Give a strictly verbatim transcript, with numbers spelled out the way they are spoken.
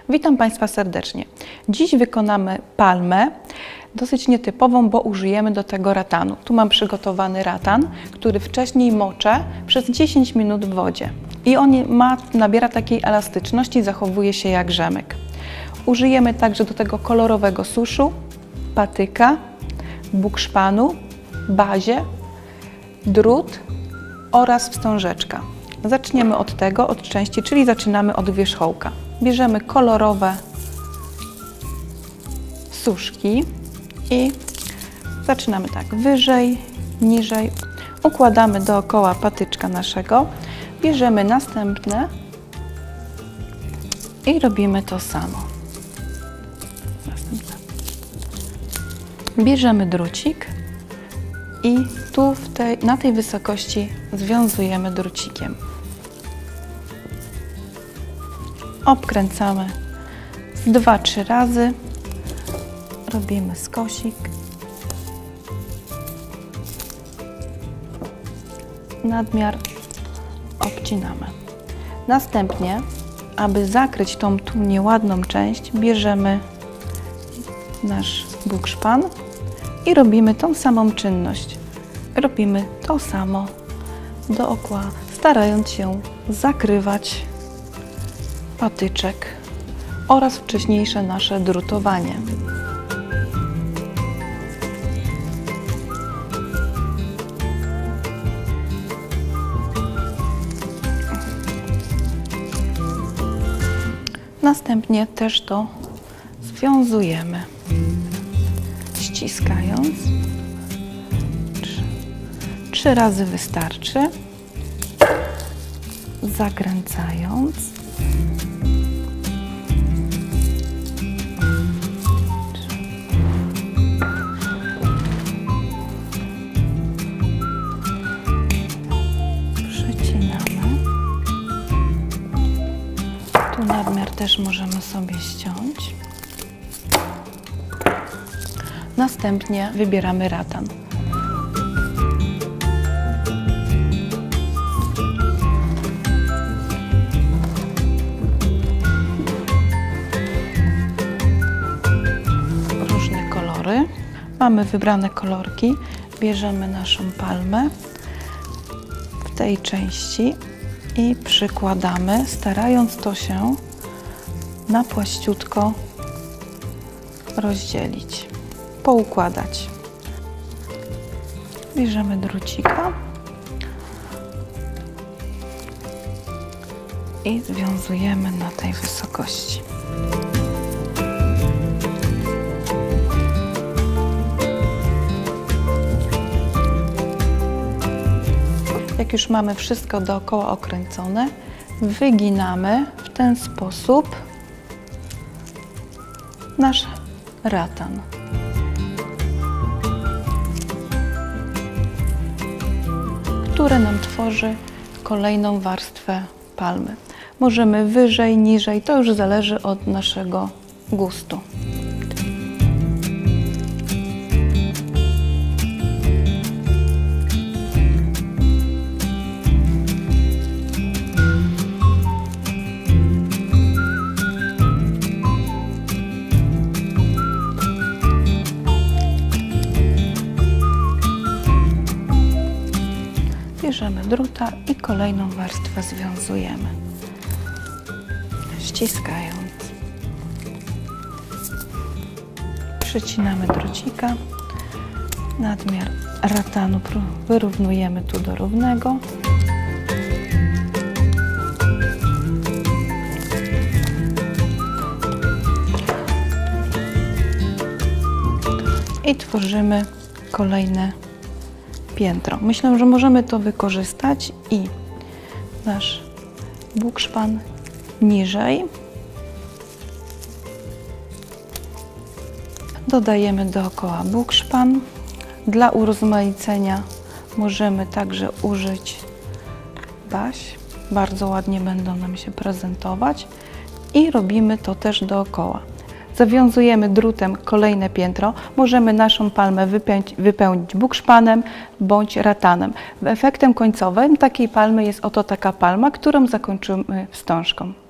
Witam Państwa serdecznie. Dziś wykonamy palmę, dosyć nietypową, bo użyjemy do tego ratanu. Tu mam przygotowany ratan, który wcześniej moczę przez dziesięć minut w wodzie. I on ma, nabiera takiej elastyczności, zachowuje się jak rzemek. Użyjemy także do tego kolorowego suszu, patyka, bukszpanu, bazie, drut oraz wstążeczka. Zaczniemy od tego, od części, czyli zaczynamy od wierzchołka. Bierzemy kolorowe suszki i zaczynamy tak wyżej, niżej. Układamy dookoła patyczka naszego. Bierzemy następne i robimy to samo. Następne. Bierzemy drucik i tu w tej, na tej wysokości związujemy drucikiem. Obkręcamy z dwa trzy razy. Robimy skosik. Nadmiar obcinamy. Następnie, aby zakryć tą tu nieładną część, bierzemy nasz bukszpan i robimy tą samą czynność. Robimy to samo dookoła, starając się zakrywać patyczek oraz wcześniejsze nasze drutowanie. Następnie też to związujemy, ściskając. Trzy, trzy razy wystarczy. Zakręcając. Tu nadmiar też możemy sobie ściąć. Następnie wybieramy ratan. Różne kolory. Mamy wybrane kolorki. Bierzemy naszą palmę w tej części i przykładamy, starając to się na płaściutko rozdzielić, poukładać. Bierzemy drucika i związujemy na tej wysokości. Jak już mamy wszystko dookoła okręcone, wyginamy w ten sposób nasz ratan. Który nam tworzy kolejną warstwę palmy. Możemy wyżej, niżej, to już zależy od naszego gustu. Bierzemy druta i kolejną warstwę związujemy, ściskając. Przycinamy drucika, nadmiar ratanu wyrównujemy tu do równego. I tworzymy kolejne piętro. Myślę, że możemy to wykorzystać i nasz bukszpan niżej. Dodajemy dookoła bukszpan. Dla urozmaicenia możemy także użyć baś. Bardzo ładnie będą nam się prezentować i robimy to też dookoła. Zawiązujemy drutem kolejne piętro. Możemy naszą palmę wypełnić, wypełnić bukszpanem bądź ratanem. Efektem końcowym takiej palmy jest oto taka palma, którą zakończymy wstążką.